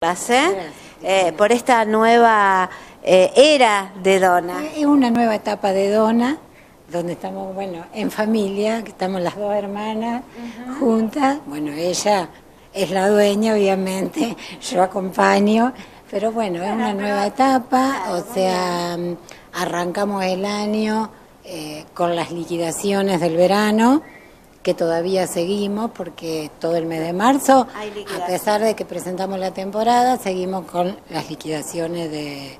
por esta nueva era de Dona. Es una nueva etapa de Dona, donde estamos, bueno, en familia, que estamos las dos hermanas juntas. Bueno, ella es la dueña, obviamente, yo acompaño, pero bueno, es una nueva etapa, o sea, arrancamos el año con las liquidaciones del verano, que todavía seguimos, porque todo el mes de marzo, a pesar de que presentamos la temporada, seguimos con las liquidaciones de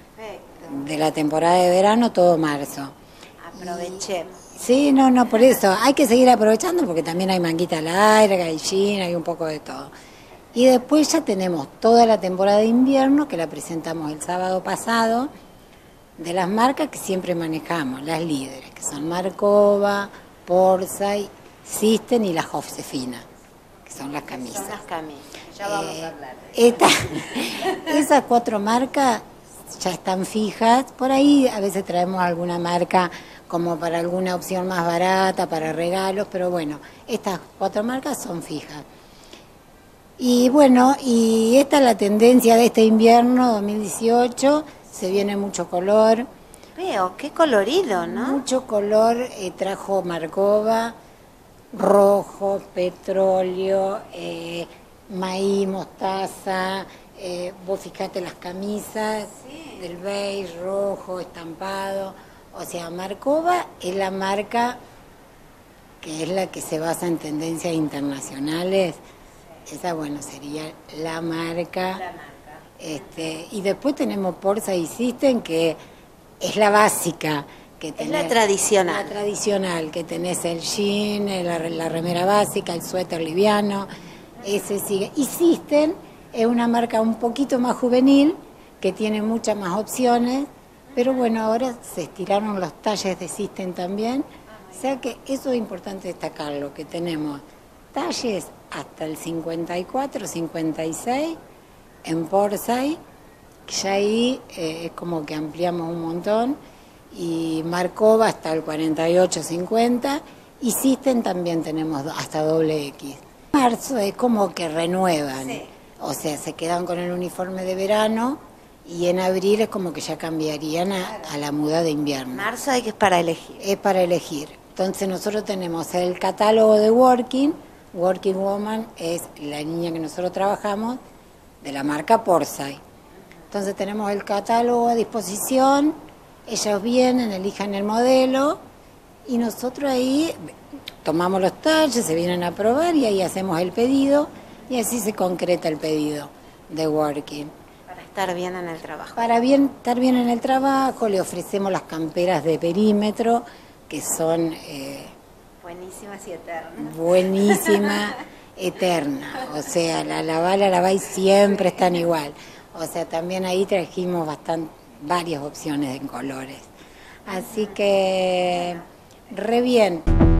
la temporada de verano, todo marzo. Aprovechemos. Sí, no, por eso, hay que seguir aprovechando, porque también hay manguita larga, gallina, hay un poco de todo. Y después ya tenemos toda la temporada de invierno, que la presentamos el sábado pasado, de las marcas que siempre manejamos, las líderes, que son Marcova, Porsay, System y la Josefina, que son las camisas. Son las camisas, ya vamos a hablar de esas cuatro marcas ya están fijas. Por ahí a veces traemos alguna marca como para alguna opción más barata, para regalos, pero bueno, estas cuatro marcas son fijas. Y bueno, y esta es la tendencia de este invierno 2018, se viene mucho color. Veo, qué colorido, ¿no? Mucho color, trajo Marcova, rojo, petróleo, maíz, mostaza, vos fijate las camisas, del beige, rojo, estampado. O sea, Marcova es la marca que es la que se basa en tendencias internacionales. Esa, bueno, sería la marca. Y después tenemos Porsay y System, que es la básica. Es la tradicional. La tradicional, que tenés el jean, la remera básica, el suéter liviano, ese sigue. Y System es una marca un poquito más juvenil, que tiene muchas más opciones, pero bueno, ahora se estiraron los talles de System también, o sea que eso es importante destacarlo, que tenemos talles hasta el 54, 56 en Porsay, que ya ahí es como que ampliamos un montón, y Marcova hasta el 48, 50, y System también tenemos hasta doble X. Marzo es como que renuevan, o sea, se quedan con el uniforme de verano, y en abril es como que ya cambiarían a la muda de invierno. Marzo hay que es para elegir. Es para elegir. Entonces nosotros tenemos el catálogo de Working Woman es la línea que nosotros trabajamos de la marca Porsay. Entonces tenemos el catálogo a disposición, ellos vienen, elijan el modelo y nosotros ahí tomamos los talles, se vienen a probar y ahí hacemos el pedido y así se concreta el pedido de Working. Para estar bien en el trabajo. Para estar bien en el trabajo le ofrecemos las camperas de perímetro que son... buenísimas y eternas. Buenísima, eterna. O sea, la lavá y siempre están igual. O sea, también ahí trajimos varias opciones en colores. Así que, re bien.